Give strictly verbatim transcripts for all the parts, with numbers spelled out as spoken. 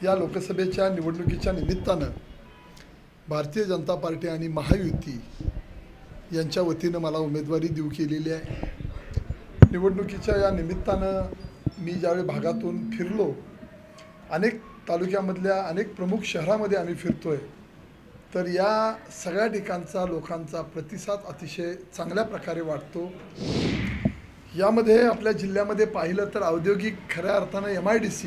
या लोकसभेच्या निवडणुकीच्या निमित्तानं भारतीय जनता पार्टी आणि महायुती यांच्या वतीनं मला उमेदवारी देऊ केलेली आहे। निवडणुकीच्या या निमित्तानं मी ज्यावेळी भागातून फिरलो, अनेक तालुक्यामधल्या अनेक प्रमुख शहरामध्ये आम्ही फिरतोय, तर या सगळ्या ठिकाणचा लोकांचा प्रतिसाद अतिशय चांगल्या प्रकारे वाटतो। यामध्ये आपल्या जिल्ह्यामध्ये पाहिलं तर औद्योगिक खऱ्या अर्थानं एम आय डी सी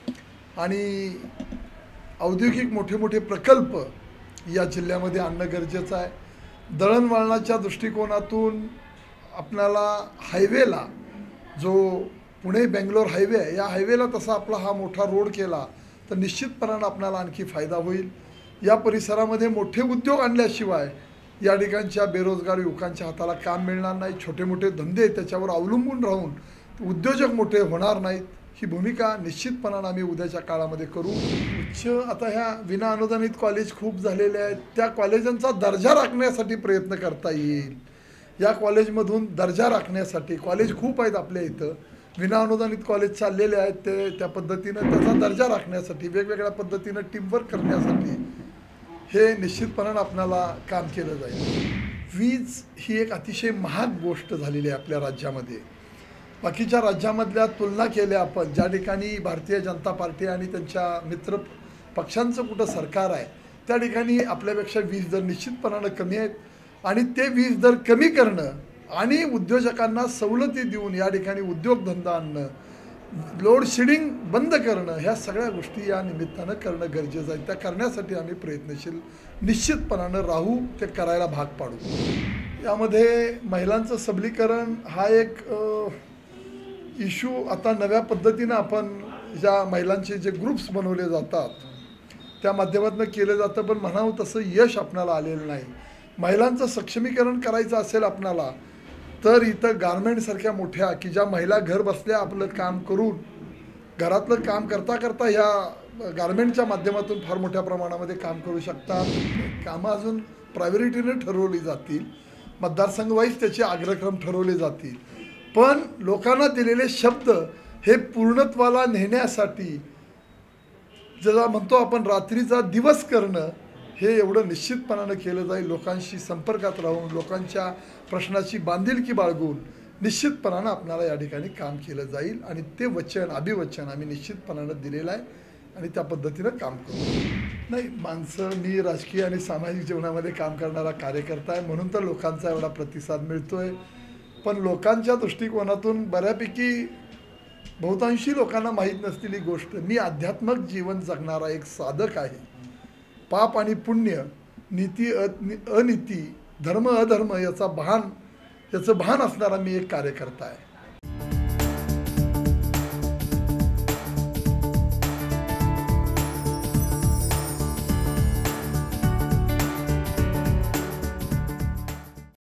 आणि औद्योगिक मोठे मोठे प्रकल्प या जिल्ह्यामध्ये आणणं गरजेचं आहे। दळणवळणाच्या दृष्टिकोनातून आपल्याला हायवेला, जो पुणे बेंगलोर हायवे आहे, या हायवेला तसा आपला हा मोठा रोड केला तर निश्चितपणानं आपल्याला आणखी फायदा होईल। या परिसरामध्ये मोठे उद्योग आणल्याशिवाय या ठिकाणच्या बेरोजगार युवकांच्या हाताला काम मिळणार नाही। छोटे मोठे धंदे त्याच्यावर अवलंबून राहून उद्योजक मोठे होणार नाहीत। ही भूमिका निश्चितपणानं आम्ही उद्याच्या काळामध्ये करू। उच्च आता ह्या विना अनुदानित कॉलेज खूप झालेले आहेत, त्या कॉलेजांचा दर्जा राखण्यासाठी प्रयत्न करता येईल। या कॉलेजमधून दर्जा राखण्यासाठी, कॉलेज खूप आहेत आपल्या इथं, विना अनुदानित कॉलेज चाललेले आहेत, ते त्या पद्धतीनं त्याचा दर्जा राखण्यासाठी, वेगवेगळ्या पद्धतीनं टीमवर्क करण्यासाठी हे निश्चितपणानं आपल्याला काम केलं जाईल। वीज ही एक अतिशय महाग गोष्ट झालेली आहे आपल्या राज्यामध्ये। बाकीच्या राज्यामधल्या तुलना केल्या आपण, ज्या ठिकाणी भारतीय जनता पार्टी आणि त्यांच्या मित्र पक्षांचं कुठं सरकार आहे, त्या ठिकाणी आपल्यापेक्षा वीज दर निश्चितपणानं कमी आहेत आणि ते वीज दर कमी करणं आणि उद्योजकांना सवलती देऊन या ठिकाणी उद्योगधंदा आणणं, लोड शेडिंग बंद करणं, ह्या सगळ्या गोष्टी या निमित्तानं करणं गरजेचं आहे। त्या करण्यासाठी आम्ही प्रयत्नशील निश्चितपणानं राहू, ते करायला भाग पाडू। यामध्ये महिलांचं सबलीकरण हा एक इश्यू आता नव्या पद्धतीनं आपण ज्या महिलांचे जे ग्रुप्स बनवले जातात त्या माध्यमातून केलं जातं, पण म्हणावं तसं यश आपणाला आलेलं नाही। महिलांचं सक्षमीकरण करायचं असेल आपणाला तर इथं गारमेंटसारख्या मोठ्या, की ज्या महिला घर बसल्या आपलं काम करून घरातलं काम करता करता ह्या गारमेंटच्या माध्यमातून फार मोठ्या प्रमाणामध्ये काम करू शकतात। कामं अजून प्रायोरिटीने ठरवली जातील, मतदारसंघ वाईज त्याचे अग्रक्रम ठरवले जातील, पण लोकांना दिलेले शब्द हे पूर्णत्वाला नेण्यासाठी, ज्याला म्हणतो आपण रात्रीचा दिवस करणं, हे एवढं निश्चितपणानं केलं जाईल। लोकांशी संपर्कात राहून, लोकांच्या प्रश्नाची बांधिलकी बाळगून निश्चितपणानं आपल्याला या ठिकाणी काम केलं जाईल आणि ते वचन, अभिवचन आम्ही निश्चितपणानं दिलेलं आहे आणि त्या पद्धतीनं काम करू। नाही, माणसं, मी राजकीय आणि सामाजिक जीवनामध्ये काम करणारा कार्यकर्ता आहे, म्हणून तर लोकांचा एवढा प्रतिसाद मिळतोय। पण लोकांच्या दृष्टिकोनातून बऱ्यापैकी बहुतांशी लोकांना माहीत नसलेली गोष्ट, मी आध्यात्मिक जीवन जगणारा एक साधक आहे। पाप आणि पुण्य, नीती अनिती, धर्म अधर्म याचा भान याचं भान असणारा मी एक कार्यकर्ता आहे।